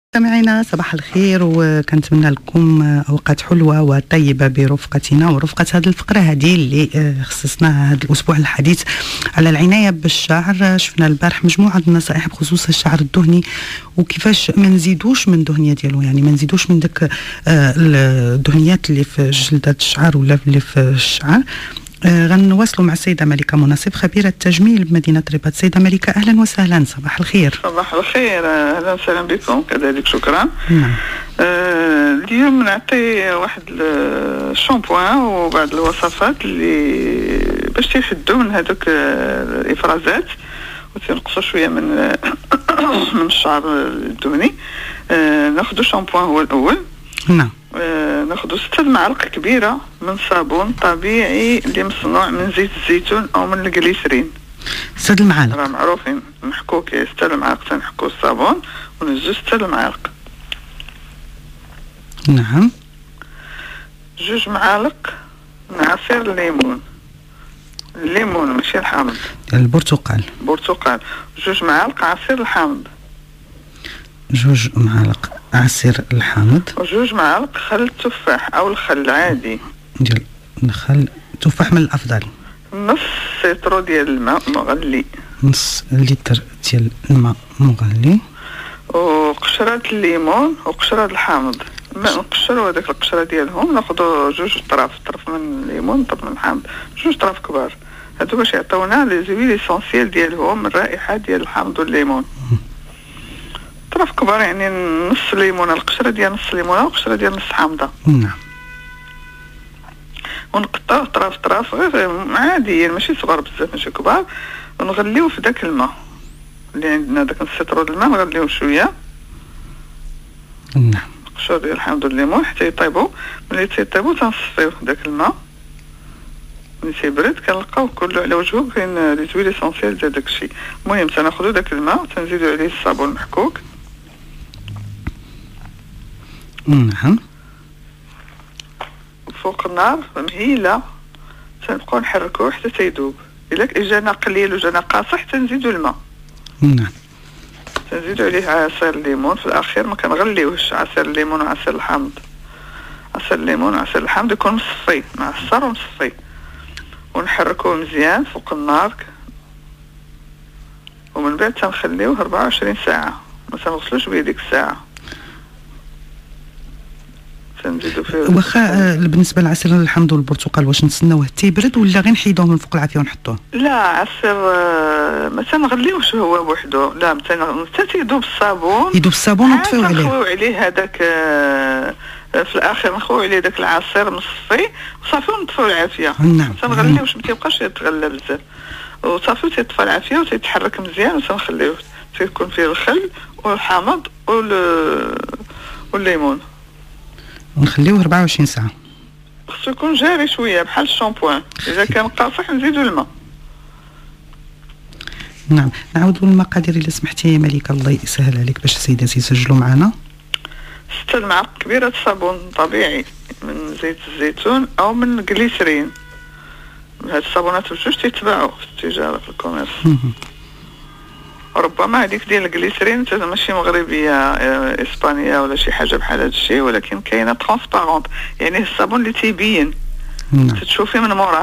مستمعينا صباح الخير، وكنتمنى لكم اوقات حلوه وطيبه برفقتنا ورفقه هذه الفقره هذه اللي خصصناها هذا الاسبوع الحديث على العنايه بالشعر. شفنا البارح مجموعه النصائح بخصوص الشعر الدهني وكيفاش ما نزيدوش من الدهنيه ديالو، يعني ما نزيدوش من داك الدهنيات اللي في جلده الشعر ولا اللي في الشعر. غنواصلوا مع السيدة ملكة مناصف خبيرة التجميل بمدينة رباط. سيدة ملكة أهلا وسهلا، صباح الخير. صباح الخير، أهلا وسهلا بكم كذلك، شكرا. نعم. اليوم نعطي واحد الشامبوان وبعض الوصفات اللي باش تيحدوا من هذوك الإفرازات وتنقصوا شوية من من الشعر الدهني. ناخذ شامبوان هو الأول. نعم. ناخذ 6 معالق كبيرة من صابون طبيعي اللي مصنوع من زيت الزيتون أو من الجليسرين. 6 المعالق راه معروفين محكوك. 6 المعالق تنحكو الصابون ونزو 6 المعالق. نعم. 2 معالق من عصير الليمون ماشي الحامض، البرتقال. 2 معالق عصير الحامض. 2 معالق عصير الحامض. و2 معالق خل التفاح او الخل العادي ديال الخل التفاح من الافضل. نص سيترو ديال الماء مغلي. نص لتر ديال الماء مغلي. وقشرة الليمون وقشرة الحامض. نقشروا هذاك القشرة ديالهم، ناخذوا 2 طرف من الليمون وطرف من الحامض، 2 طرف كبار هادو باش يعطيونا لي زويل اسونسيال ديالهم من الرائحة ديال الحامض والليمون. طرف كبار يعني نص ليمونه، القشره ديال نص ليمونه والقشره ديال نص حامضه. نعم. ونقطعوه طرف عاديين ماشي صغار بزاف ماشي كبار، ونغليوه في داك الماء اللي عندنا، داك نص لتر الماء نغليوه شويه. نعم. القشور ديال الحامض والليمون حتى يطيبوا. ملي تيطيبوا تنصفيوه داك الماء، ملي تيبرد كنلقاوه كله على وجهه كاين لي زويل اسونسيال ديال داكشي. المهم تناخذوا داك الماء تنزيدوا عليه الصابون المحكوك. نعم. فوق النار مهيله تنبقاو نحركوه حتى تيذوب. الا جانا قليل وجانا قاصح تنزيدوا الماء. نعم. تنزيدوا عليه عصير الليمون في الاخير، ما كنغليوهش. عصير الليمون وعصير الحامض، عصير الليمون وعصير الحامض يكون مصفي، معصر ومصفي، ونحركوه مزيان فوق النار. ومن بعد تنخليوه 24 ساعه، ما تنغسلوش بيديك الساعه. واخا بالنسبه لعصير الحامض والبرتقال واش نستناوه حتى يبرد ولا غير نحيدوه من فوق العافيه ونحطوه؟ لا، عصير ما تنغليوش هو بوحدو، لا حتى تيذوب الصابون. يذوب الصابون ونطفيو عليه. نخويو عليه هذاك في الاخر، نخويو عليه داك العصير مصفي وصافي ونطفيو العافيه. نعم. تنغليوش ما تيبقاش يتغلى بزاف، وصافي تيطفى العافيه وتيتحرك مزيان وتنخليوه تيكون فيه الخل والحامض والليمون. ونخليوه 24 ساعه. خصو يكون جاري شويه بحال الشامبوان. اذا كان قاصح نزيدوا الماء. نعم. نعاودوا المقادير الا سمحتي يا ملكه، الله يسهل عليك باش السيدات يسجلوا معنا. 6 معالق كبيره صابون طبيعي من زيت الزيتون او من الجليسرين. هاد الصابونات بجوج تيتباعوا في التجاره في الكوميرس. ربما هذيك ديال الجليسرين ماشي مغربيه، اسبانيه ولا شي حاجه بحال هذا الشيء، ولكن كاينه ترانسبارونت، يعني الصابون اللي تيبين. تتشوفيه من موراه.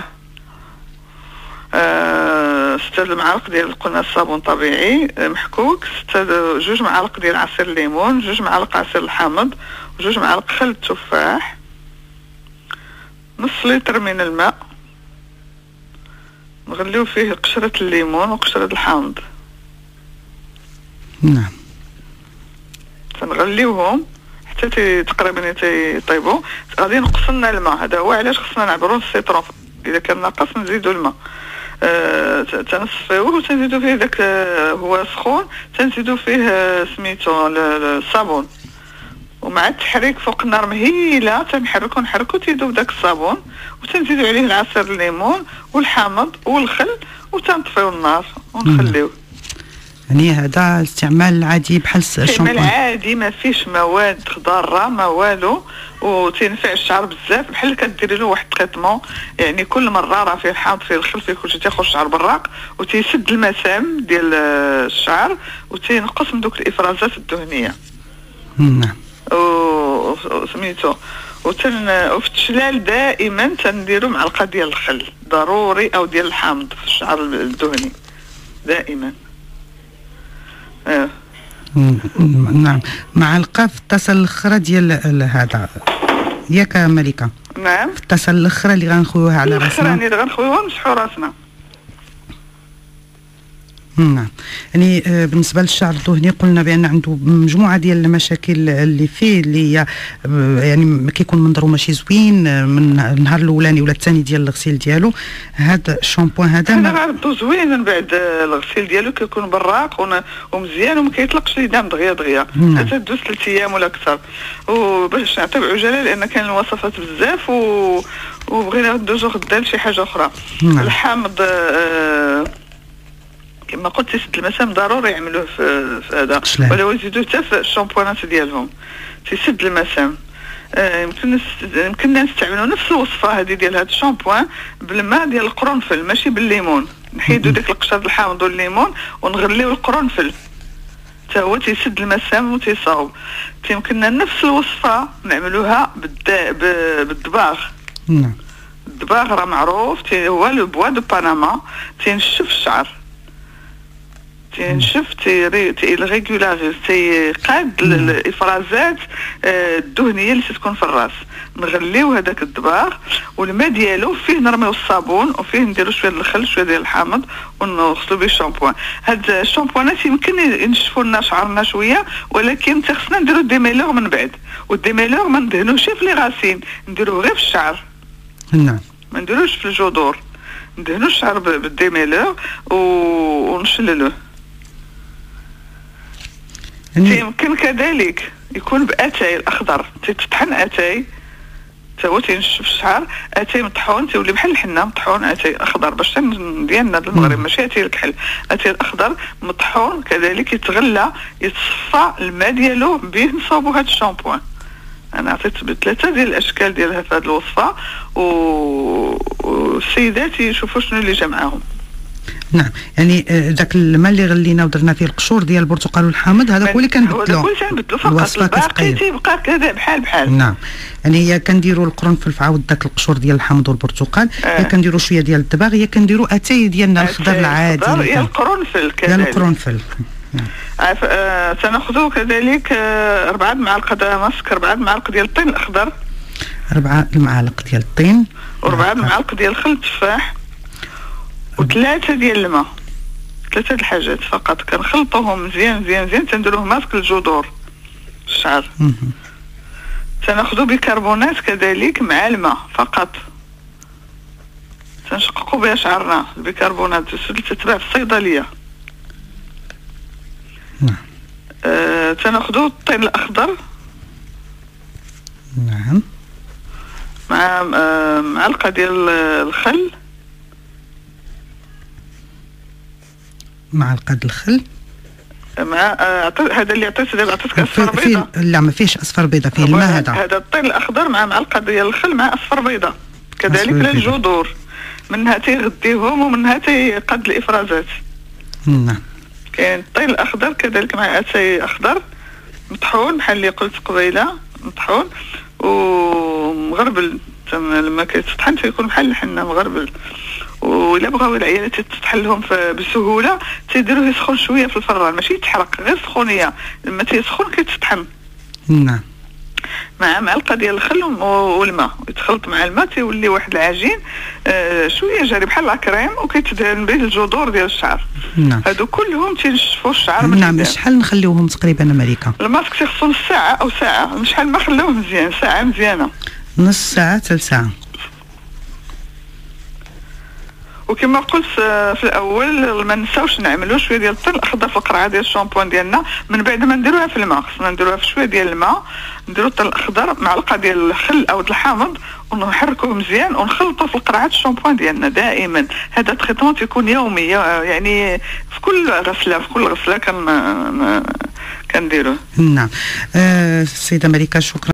6 معالق ديال قلنا الصابون طبيعي محكوك، 2 معالق ديال عصير الليمون، 2 معالق عصير الحامض، و2 معالق خل التفاح، نص لتر من الماء نغليو فيه قشرة الليمون وقشرة الحامض. نعم. تنغليوهم حتى تقريبا يطيبوا. غادي نقص لنا الماء، هذا هو علاش خصنا نعبروا السيترون. اذا كان ناقص نزيدوا الماء. تنصفيوه وتنزيدوا فيه داك هو سخون، تنزيدوا فيه سميتو الصابون، ومع التحريك فوق النار مهيله تنحركو تيذوب داك الصابون، وتنزيدوا عليه العصير الليمون والحامض والخل وتنطفيو النار ونخليوه. يعني هذا استعمال عادي بحال الشامبو. استعمال عادي ما فيش مواد ضاره ما والو، وتنفع الشعر بزاف. بحال كديري له واحد التريتمون، يعني كل مره راه فيه الحامض فيه الخل فيه كلشي تيخرج الشعر براق وتيسد المسام ديال الشعر وتينقص من دوك الافرازات الدهنيه. نعم. وسميتو وفي التشلال دائما تنديرو معلقه ديال الخل ضروري او ديال الحامض في الشعر الدهني دائما. نعم. معلقه في الطاسه الاخرى ديال هذا ياك ملكه؟ نعم. في الطاسه الاخرى اللي غنخويوها على راسنا. اللي غنخويوها نمسحو راسنا. نعم. يعني بالنسبه للشعر الدهني قلنا بان عنده مجموعه ديال المشاكل اللي فيه، اللي هي يعني كيكون منظره ماشي زوين من النهار الاولاني ولا الثاني ديال الغسيل ديالو. هذا الشامبوان هذا انا غنردو زوين من بعد الغسيل ديالو كيكون براق ومزيان وما كيطلقش ليدام دغيا حتى دوز 3 ايام ولا اكثر. وباش نعطيو عجاله لان كاين الوصفات بزاف وبغينا ندوزو غدا لشي حاجه اخرى. الحامض كما قلت يسد المسام ضروري يعملوه في هذا، ولا يزيدوه حتى في الشامبوانات ديالهم تيسد المسام. يمكننا نستعملوا نفس الوصفه هذه ديال هذا الشامبوان بالماء ديال القرنفل ماشي بالليمون. نحيدوا ديك القشر الحامض والليمون ونغليو القرنفل حتى هو تيسد المسام وتيصاوب. يمكننا نفس الوصفه نعملوها بالدباغ. نعم. الدباغ راه معروف هو لو بوا دو باناما، تينشف الشعر، تينشف تيريغولاريز، تيقاد الافرازات الدهنيه اللي تكون في الراس. نغليو هذاك الدباغ والماء ديالو فيه نرميو الصابون وفيه نديرو شويه ديال الخل شويه ديال الحامض ونغسلو به الشامبوان. هاد الشامبوانات يمكن ينشفوا لنا شعرنا شويه، ولكن خصنا نديرو الديميلور من بعد، والديميلور ما ندهنوش في لي غاسين، نديروه غير في الشعر. نعم. ما نديروش في الجذور، ندهنو الشعر بالديميلور ونشللوه. يمكن كذلك يكون باتاي الاخضر، تطحن اتاي حتى هو تينشف الشعر، اتاي مطحون تيولي بحال الحنه مطحون، اتاي اخضر باش ديالنا المغرب ماشي اتاي الكحل، اتاي الاخضر مطحون كذلك يتغلى يتصفى الماء ديالو به نصاوبوا هذا الشامبوان. انا عطيت بثلاثه ديال الاشكال ديالها في هذه الوصفه والسيدات يشوفوا شنو اللي جا معاهم. نعم. يعني ذاك الماء اللي غلينا ودرنا فيه القشور ديال البرتقال والحامض هذا هو اللي كنبدلو، هذا هو اللي كنبدلو فقط، الباقي تيبقى كذا بحال. نعم. يعني هي كنديروا القرنفل في عاود ذاك القشور ديال الحامض والبرتقال، هي كنديروا شويه ديال الدباغ، هي كنديروا اتاي ديالنا الخضر العادي ديال القرنفل كذلك. ديال القرنفل. سناخذ كذلك 4 معالق مسك، 4 معالق ديال الطين الاخضر، 4 معالق ديال الطين، و4 معالق ديال خل التفاح، و3 ديال الماء. 3 الحاجات فقط كنخلطوهم مزيان مزيان مزيان، تنديروه ماسك الجذور الشعر. تناخذوا بيكربونات كذلك مع الماء فقط، تنشققوا بها شعرنا. البيكربونات تتباع في الصيدليه. تناخذوا الطين الاخضر. نعم. مع معلقه ديال الخل، معلقه الخل مع هذا اللي عطيته دابا، عطيتك اصفر بيضه. لا ما فيهش اصفر بيضه، فيه الماء هذا الطين الاخضر مع معلقه ديال الخل مع اصفر بيضه كذلك للجذور، منها تيغديهم ومنها تيقاد الافرازات. نعم. كاين الطين الاخضر كذلك مع اتاي اخضر مطحون بحال اللي قلت قبيله، مطحون ومغربل. لما كيتطحن تيكون بحال الحنه مغربل. وإلا بغاو العيالات تتطحن لهم بسهوله تيديروه يسخن شويه في الفران، ماشي يتحرق، غير سخونيه. لما تيسخن كيتطحن. نعم. مع معلقه ديال الخل والماء، يتخلط مع الماء تيولي واحد العجين شويه جاري بحال لاكريم، وكيتدهن به الجذور ديال الشعر. نعم. هادو كلهم تينشفوا الشعر. نعم. شحال نخليوهم تقريبا ملكه؟ الماسك تيخصو نص ساعه او ساعه، شحال ما خلوه مزيان، ساعه مزيانه، نص ساعه حتى ساعه. وكما قلت في الاول ما نساوش نعملوا شويه ديال الطين الاخضر في القرعه ديال الشامبوان ديالنا. من بعد ما نديروها في الماء خصنا نديروها في شويه ديال الماء، نديروا الطين الاخضر معلقه ديال الخل او الحامض ونحركوه مزيان ونخلطوا في القرعه الشامبوان ديالنا دائما. هذا التريتمون تيكون يومي، يعني في كل غسله كنديروه. نعم. السيده ملكه شكرا.